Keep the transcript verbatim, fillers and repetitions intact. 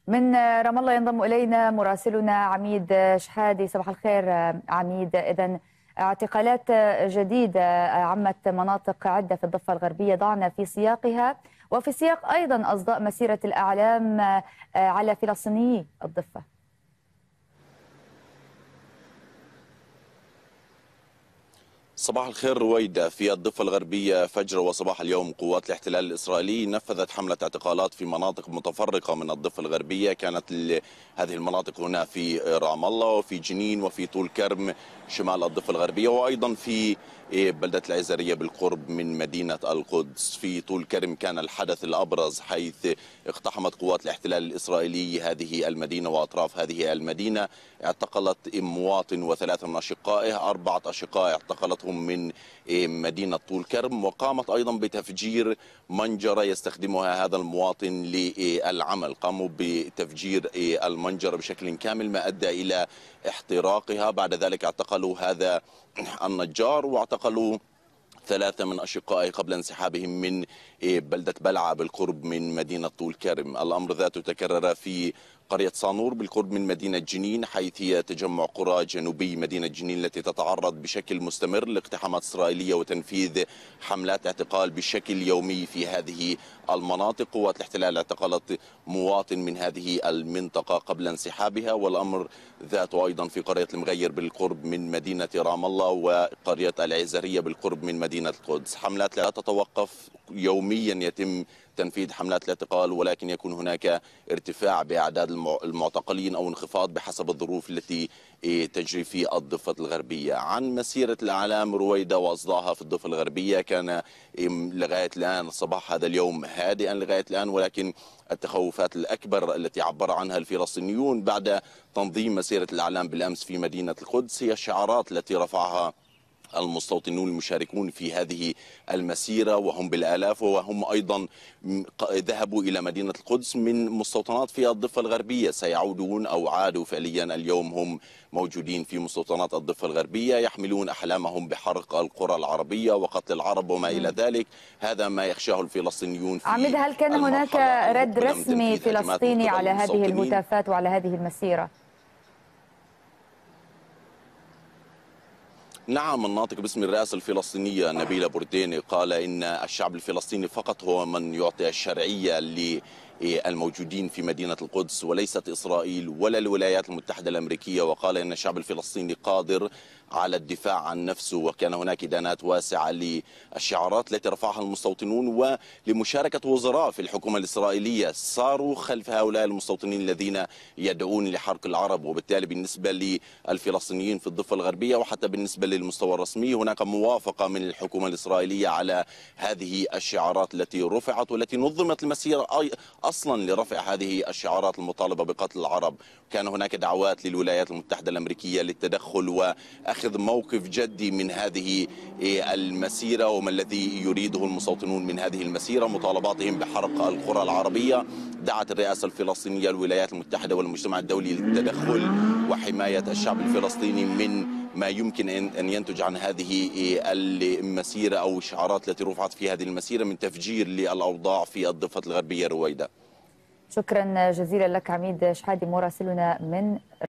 من رام الله ينضم إلينا مراسلنا عميد شحادي. صباح الخير عميد. إذن اعتقالات جديدة عمت مناطق عدة في الضفة الغربية ضعنا في سياقها وفي سياق أيضا أصداء مسيرة الأعلام على فلسطينيي الضفة. صباح الخير رويدة. في الضفة الغربية فجر وصباح اليوم قوات الاحتلال الإسرائيلي نفذت حملة اعتقالات في مناطق متفرقة من الضفة الغربية. كانت هذه المناطق هنا في رام الله وفي جنين وفي طول كرم شمال الضفة الغربية، وأيضا في بلدة العزرية بالقرب من مدينة القدس. في طول كرم كان الحدث الأبرز، حيث اقتحمت قوات الاحتلال الإسرائيلي هذه المدينة وأطراف هذه المدينة. اعتقلت مواطن وثلاثة من أشقائه، أربعة أشقاء اعتقلتهم من مدينة طول كرم، وقامت أيضا بتفجير منجرة يستخدمها هذا المواطن للعمل. قاموا بتفجير المنجرة بشكل كامل ما أدى إلى احتراقها. بعد ذلك اعتقلوا هذا النجار واعتقلوا ثلاثة من أشقائه قبل انسحابهم من بلدة بلعة بالقرب من مدينة طول كرم. الأمر ذاته تكرر في قرية صانور بالقرب من مدينة جنين، حيث هي تجمع قرى جنوبي مدينة جنين التي تتعرض بشكل مستمر لاقتحامات إسرائيلية وتنفيذ حملات اعتقال بشكل يومي في هذه المناطق. قوات الاحتلال اعتقلت مواطن من هذه المنطقة قبل انسحابها، والأمر ذاته أيضا في قرية المغير بالقرب من مدينة رام الله وقرية العزرية بالقرب من مدينة القدس. حملات لا تتوقف، يوميا يتم تنفيذ حملات الاعتقال، ولكن يكون هناك ارتفاع بأعداد المعتقلين أو انخفاض بحسب الظروف التي تجري في الضفة الغربية. عن مسيرة الأعلام رويدة وأصداءها في الضفة الغربية، كان لغاية الآن صباح هذا اليوم هادئا لغاية الآن، ولكن التخوفات الأكبر التي عبر عنها الفلسطينيون بعد تنظيم مسيرة الأعلام بالأمس في مدينة القدس هي الشعارات التي رفعها المستوطنون المشاركون في هذه المسيرة، وهم بالآلاف، وهم أيضا ذهبوا إلى مدينة القدس من مستوطنات في الضفة الغربية. سيعودون أو عادوا فعليا اليوم، هم موجودين في مستوطنات الضفة الغربية يحملون أحلامهم بحرق القرى العربية وقتل العرب وما إلى ذلك. هذا ما يخشاه الفلسطينيون في عميد، هل كان هناك رد رسمي فلسطيني على هذه الهتافات وعلى هذه المسيرة؟ نعم، الناطق باسم الرئاسة الفلسطينية نبيل برديني قال إن الشعب الفلسطيني فقط هو من يعطي الشرعية للموجودين في مدينة القدس، وليست إسرائيل ولا الولايات المتحدة الأمريكية. وقال إن الشعب الفلسطيني قادر على الدفاع عن نفسه. وكان هناك إدانات واسعة للشعارات التي رفعها المستوطنون ولمشاركة وزراء في الحكومة الإسرائيلية صاروا خلف هؤلاء المستوطنين الذين يدعون لحرق العرب. وبالتالي بالنسبة للفلسطينيين في الضفة الغربية وحتى بالنسبة للمستوى الرسمي هناك موافقة من الحكومة الإسرائيلية على هذه الشعارات التي رفعت، والتي نظمت المسيرة أصلا لرفع هذه الشعارات المطالبة بقتل العرب. كان هناك دعوات للولايات المتحدة الأمريكية للتدخل وأخذ موقف جدي من هذه المسيرة وما الذي يريده المستوطنون من هذه المسيرة، مطالباتهم بحرق القرى العربية. دعت الرئاسة الفلسطينية الولايات المتحدة والمجتمع الدولي للتدخل وحماية الشعب الفلسطيني من ما يمكن أن ينتج عن هذه المسيرة أو الشعارات التي رفعت في هذه المسيرة من تفجير للأوضاع في الضفة الغربية رويدة. شكرا جزيلا لك عميد شحادي مراسلنا من